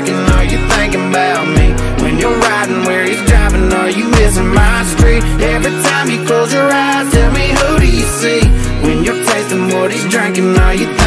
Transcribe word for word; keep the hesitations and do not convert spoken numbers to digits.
working, are you thinking about me? When you're riding where he's driving, are you missing my street? Every time you close your eyes, tell me, who do you see? When you're tasting what he's drinking, are you thinking